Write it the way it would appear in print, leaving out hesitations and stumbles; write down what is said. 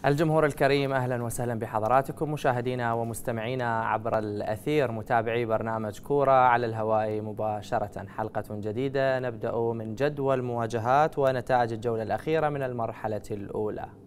الجمهور الكريم، أهلا وسهلا بحضراتكم مشاهدينا ومستمعينا عبر الأثير، متابعي برنامج كورة على الهواء مباشرة. حلقة جديدة نبدأ من جدول مواجهات ونتائج الجولة الأخيرة من المرحلة الأولى.